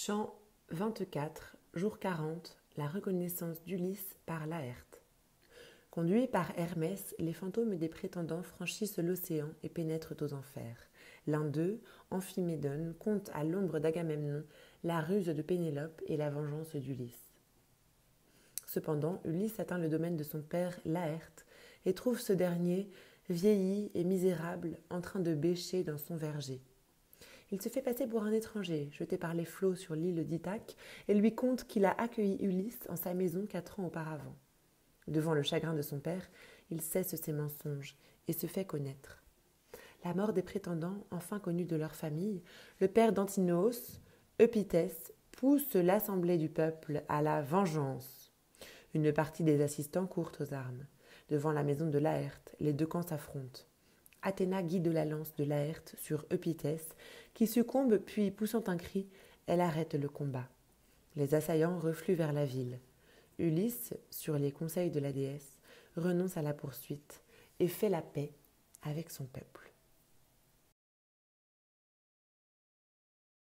Chant 24, jour 40, la reconnaissance d'Ulysse par Laërte. Conduits par Hermès, les fantômes des prétendants franchissent l'océan et pénètrent aux enfers. L'un d'eux, Amphimédon, conte à l'ombre d'Agamemnon la ruse de Pénélope et la vengeance d'Ulysse. Cependant, Ulysse atteint le domaine de son père Laërte et trouve ce dernier, vieilli et misérable, en train de bêcher dans son verger. Il se fait passer pour un étranger, jeté par les flots sur l'île d'Ithaque, et lui conte qu'il a accueilli Ulysse en sa maison 4 ans auparavant. Devant le chagrin de son père, il cesse ses mensonges et se fait connaître. La mort des prétendants, enfin connus de leur famille, le père d'Antinoos, Eupythès, pousse l'assemblée du peuple à la vengeance. Une partie des assistants court aux armes. Devant la maison de Laërte, les deux camps s'affrontent. Athéna guide la lance de Laërte sur Eupythès, qui succombe, puis, poussant un cri, elle arrête le combat. Les assaillants refluent vers la ville. Ulysse, sur les conseils de la déesse, renonce à la poursuite et fait la paix avec son peuple.